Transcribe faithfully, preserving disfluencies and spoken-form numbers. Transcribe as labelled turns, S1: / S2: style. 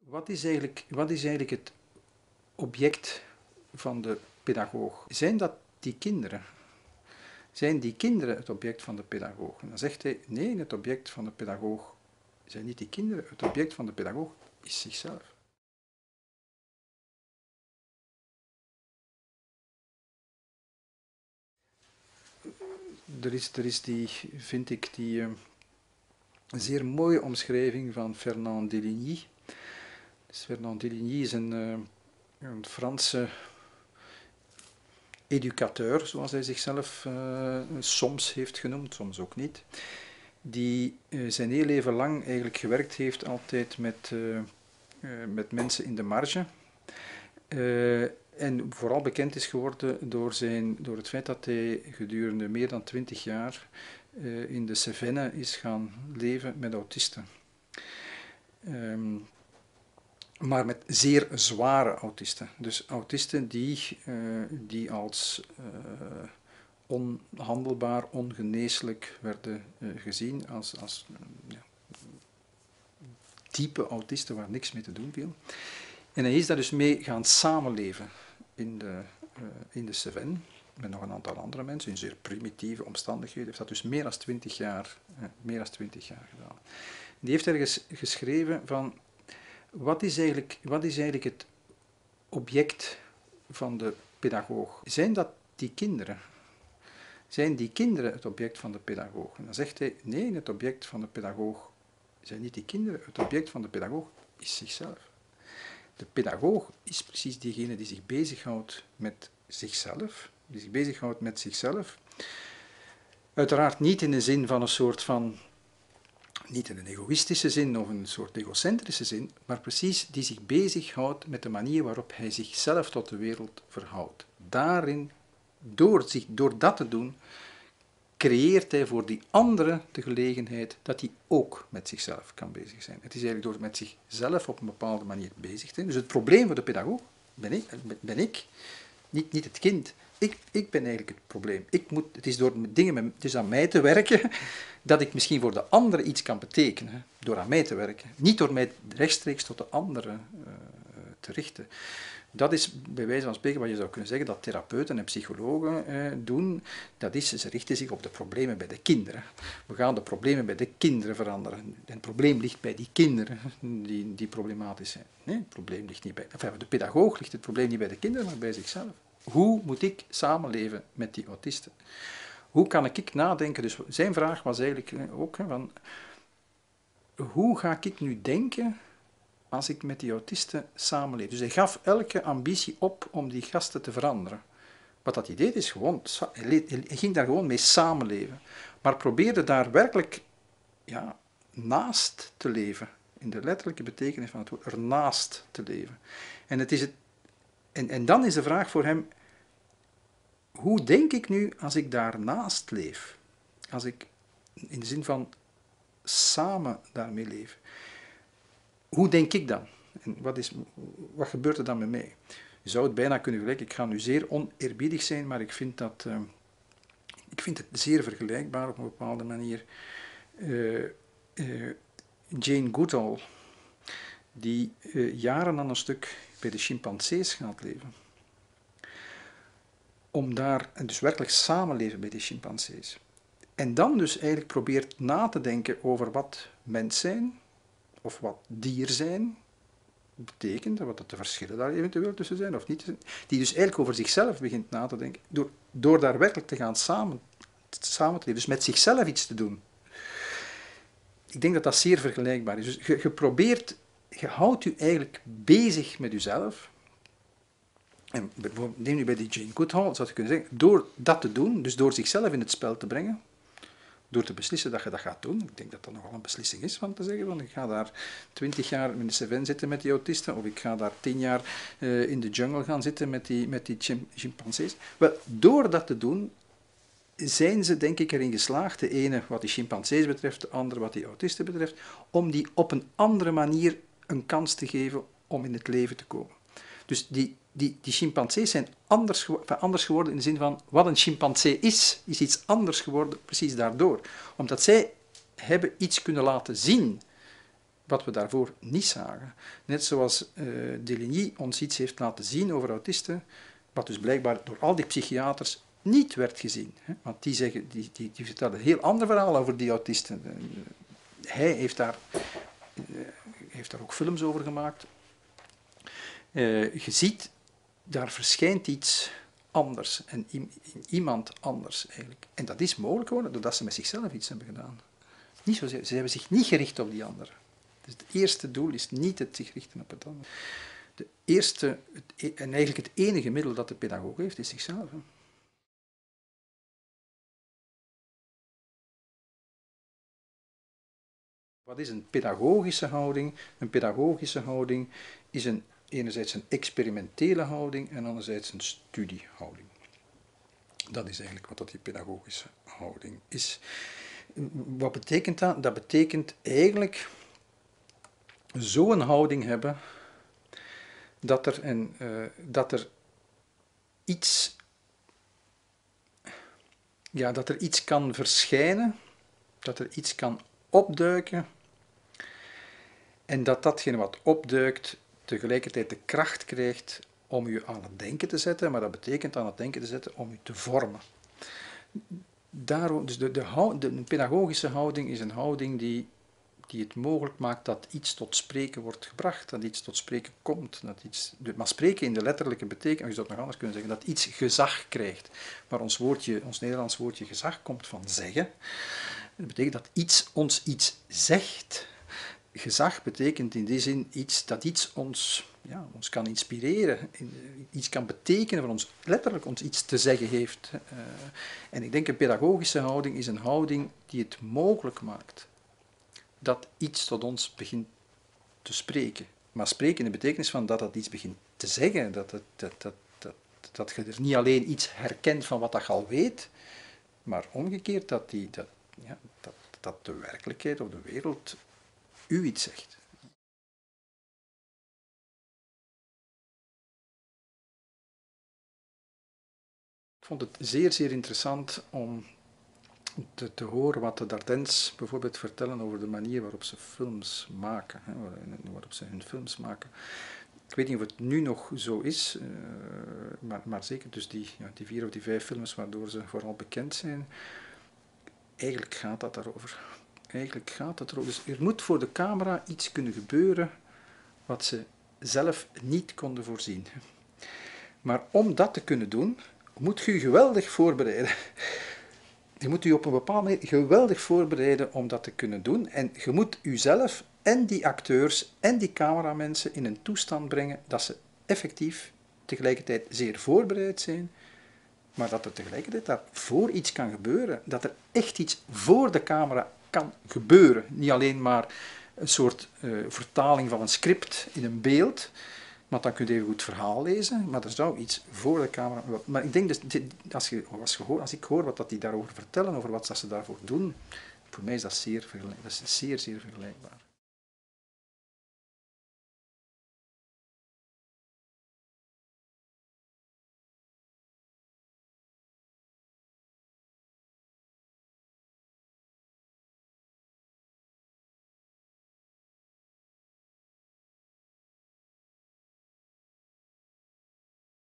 S1: Wat is eigenlijk, wat is eigenlijk het object van de pedagoog? Zijn dat die kinderen? Zijn die kinderen het object van de pedagoog? En dan zegt hij, nee, het object van de pedagoog zijn niet die kinderen. Het object van de pedagoog is zichzelf. Er is, er is die, vind ik, die uh, zeer mooie omschrijving van Fernand Deligny. Dus Fernand Deligny is een, uh, een Franse educateur, zoals hij zichzelf uh, soms heeft genoemd, soms ook niet, die uh, zijn heel leven lang eigenlijk gewerkt heeft altijd met, uh, uh, met mensen in de marge. Uh, en vooral bekend is geworden door, zijn, door het feit dat hij gedurende meer dan twintig jaar uh, in de Cévennes is gaan leven met autisten. Um, maar met zeer zware autisten. Dus autisten die, uh, die als uh, onhandelbaar, ongeneeslijk werden uh, gezien, als, als uh, ja, type autisten waar niks mee te doen viel. En hij is daar dus mee gaan samenleven in de, uh, in de Cévennes, met nog een aantal andere mensen, in zeer primitieve omstandigheden. Hij heeft dat dus meer dan twintig jaar, uh, meer dan twintig jaar gedaan. Die heeft ergens geschreven van, wat is eigenlijk, wat is eigenlijk het object van de pedagoog? Zijn dat die kinderen? Zijn die kinderen het object van de pedagoog? En dan zegt hij, nee, het object van de pedagoog zijn niet die kinderen. Het object van de pedagoog is zichzelf. De pedagoog is precies diegene die zich bezighoudt met zichzelf, die zich bezighoudt met zichzelf. Uiteraard niet in de zin van een soort van, niet in een egoïstische zin of een soort egocentrische zin, maar precies die zich bezighoudt met de manier waarop hij zichzelf tot de wereld verhoudt. Daarin, door, zich, door dat te doen, creëert hij voor die andere de gelegenheid dat hij ook met zichzelf kan bezig zijn. Het is eigenlijk door met zichzelf op een bepaalde manier bezig te zijn. Dus het probleem voor de pedagoog ben ik, ben ik niet, niet het kind. Ik, ik ben eigenlijk het probleem. Ik moet, het is door dingen met, het is aan mij te werken dat ik misschien voor de andere iets kan betekenen. Door aan mij te werken. Niet door mij rechtstreeks tot de andere uh, te richten. Dat is bij wijze van spreken wat je zou kunnen zeggen dat therapeuten en psychologen eh, doen. Dat is, ze richten zich op de problemen bij de kinderen. We gaan de problemen bij de kinderen veranderen. En het probleem ligt bij die kinderen die, die problematisch zijn. Nee, het probleem ligt niet bij... Enfin, de pedagoog ligt het probleem niet bij de kinderen, maar bij zichzelf. Hoe moet ik samenleven met die autisten? Hoe kan ik nadenken? Dus zijn vraag was eigenlijk ook van... Hoe ga ik nu denken als ik met die autisten samenleef? Dus hij gaf elke ambitie op om die gasten te veranderen. Wat dat idee is gewoon, hij ging daar gewoon mee samenleven. Maar probeerde daar werkelijk ja, naast te leven. In de letterlijke betekenis van het woord, ernaast te leven. En, het is het, en, en dan is de vraag voor hem, hoe denk ik nu als ik daarnaast leef? Als ik in de zin van samen daarmee leef. Hoe denk ik dan? En wat, is, wat gebeurt er dan met mij? Je zou het bijna kunnen vergelijken. Ik ga nu zeer oneerbiedig zijn, maar ik vind, dat, uh, ik vind het zeer vergelijkbaar op een bepaalde manier. Uh, uh, Jane Goodall, die uh, jaren aan een stuk bij de chimpansees gaat leven. Om daar, en dus werkelijk samenleven bij de chimpansees. En dan dus eigenlijk probeert na te denken over wat mens zijn, of wat dier zijn, betekent, wat de verschillen daar eventueel tussen zijn of niet. Die dus eigenlijk over zichzelf begint na te denken, door, door daar werkelijk te gaan samen, samen te leven, dus met zichzelf iets te doen. Ik denk dat dat zeer vergelijkbaar is. Dus je, je probeert, je houdt je eigenlijk bezig met jezelf. En neem nu bij die Jane Goodall, zou je kunnen zeggen, door dat te doen, dus door zichzelf in het spel te brengen, door te beslissen dat je dat gaat doen. Ik denk dat dat nogal een beslissing is, van te zeggen, van ik ga daar twintig jaar in de Cévennes zitten met die autisten, of ik ga daar tien jaar uh, in de jungle gaan zitten met die, met die chim chimpansees. Wel, door dat te doen, zijn ze denk ik erin geslaagd, de ene wat die chimpansees betreft, de andere wat die autisten betreft, om die op een andere manier een kans te geven om in het leven te komen. Dus die, die, die chimpansees zijn anders, gewo anders geworden in de zin van wat een chimpansee is, is iets anders geworden precies daardoor. Omdat zij hebben iets kunnen laten zien wat we daarvoor niet zagen. Net zoals uh, Deligny ons iets heeft laten zien over autisten, wat dus blijkbaar door al die psychiaters niet werd gezien. Hè? Want die, zeggen, die, die, die vertellen een heel ander verhaal over die autisten. Uh, hij heeft daar, uh, heeft daar ook films over gemaakt. Uh, je ziet, daar verschijnt iets anders, en iemand anders eigenlijk. En dat is mogelijk geworden doordat ze met zichzelf iets hebben gedaan. Niet zozeer, ze hebben zich niet gericht op die anderen. Dus het eerste doel is niet het zich richten op het ander. De eerste, het, en eigenlijk het enige middel dat de pedagoog heeft, is zichzelf. Hè. Wat is een pedagogische houding? Een pedagogische houding is een, enerzijds een experimentele houding en anderzijds een studiehouding. Dat is eigenlijk wat dat die pedagogische houding is. Wat betekent dat? Dat betekent eigenlijk zo'n houding hebben dat er, een, uh, dat er iets, ja, dat er iets kan verschijnen, dat er iets kan opduiken en dat datgene wat opduikt tegelijkertijd de kracht krijgt om u aan het denken te zetten, maar dat betekent aan het denken te zetten om u te vormen. Daarom, dus de, de, de, de pedagogische houding is een houding die, die het mogelijk maakt dat iets tot spreken wordt gebracht, dat iets tot spreken komt. Dat iets, maar spreken in de letterlijke betekenis, je zou het nog anders kunnen zeggen, dat iets gezag krijgt. Maar ons, woordje, ons Nederlands woordje gezag komt van zeggen. Dat betekent dat iets ons iets zegt. Gezag betekent in die zin iets, dat iets ons, ja, ons kan inspireren, iets kan betekenen voor ons, letterlijk ons iets te zeggen heeft. Uh, en ik denk een pedagogische houding is een houding die het mogelijk maakt dat iets tot ons begint te spreken. Maar spreken in de betekenis van dat dat iets begint te zeggen, dat, het, dat, dat, dat, dat je er niet alleen iets herkent van wat dat je al weet, maar omgekeerd dat, die, dat, ja, dat, dat de werkelijkheid of de wereld u iets zegt. Ik vond het zeer, zeer interessant om te, te horen wat de Dardens bijvoorbeeld vertellen over de manier waarop ze films maken, hè, waarop ze hun films maken. Ik weet niet of het nu nog zo is, uh, maar, maar zeker dus die, ja, die vier of die vijf films waardoor ze vooral bekend zijn, eigenlijk gaat dat daarover. Eigenlijk gaat het erover. Dus er moet voor de camera iets kunnen gebeuren wat ze zelf niet konden voorzien. Maar om dat te kunnen doen, moet je je geweldig voorbereiden. Je moet je op een bepaalde manier geweldig voorbereiden om dat te kunnen doen. En je moet jezelf en die acteurs en die cameramensen in een toestand brengen dat ze effectief tegelijkertijd zeer voorbereid zijn, maar dat er tegelijkertijd daarvoor iets kan gebeuren. Dat er echt iets voor de camera kan gebeuren. Niet alleen maar een soort uh, vertaling van een script in een beeld, want dan kun je even goed verhaal lezen, maar er zou iets voor de camera... Maar ik denk, dus, als, je, als, je hoort, als ik hoor wat dat die daarover vertellen, over wat ze daarvoor doen, voor mij is dat zeer, dat is zeer, zeer vergelijkbaar.